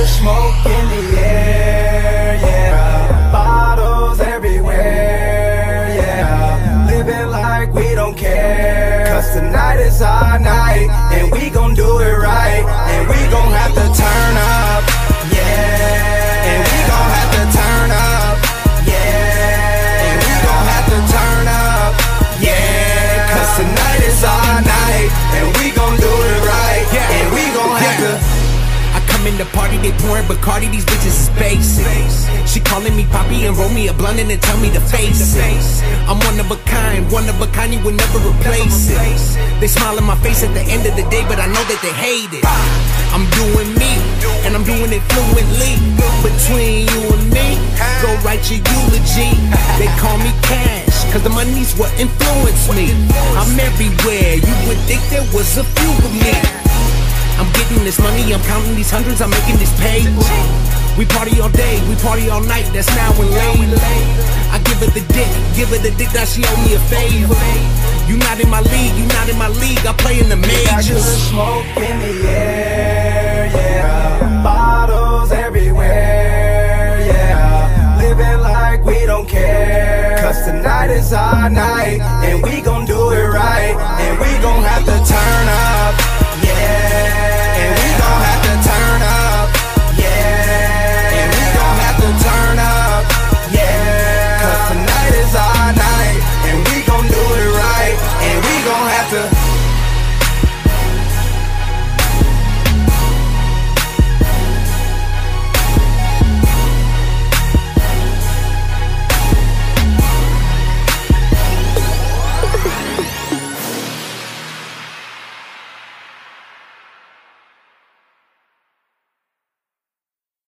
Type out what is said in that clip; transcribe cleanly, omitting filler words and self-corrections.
good smoke in the air, yeah. Bottles everywhere, yeah. Living like we don't care, 'cause tonight is our night, and we gon' do it right, and we gon' have to turn up, yeah. And we gon' have to turn up, yeah. And we gon' have to turn up, yeah. 'Cause tonight is our night, and we gon' do it right, yeah. And we gon' have to. I come in the party, they pouring Bacardi, these bitches is basic. She calling me Poppy and roll me a blunt and tell me to face it. I'm one of a kind, you will never replace it. They smile in my face at the end of the day, but I know that they hate it. I'm doing me, and I'm doing it fluently. Between you and me, go write your eulogy. They call me Cash, 'cause the money's what influenced me. I'm everywhere, you would think there was a few of me. I'm getting this money, I'm counting these hundreds, I'm making this paper. We party all day, we party all night, that's now and later. I give her the dick, now she owe me a favor. You not in my league, you not in my league, I play in the majors. We got good smoke in the air, yeah. Bottles everywhere, yeah. Living like we don't care, 'cause tonight is our night, and we gon' do it right, and we gon' have to turn up, yeah.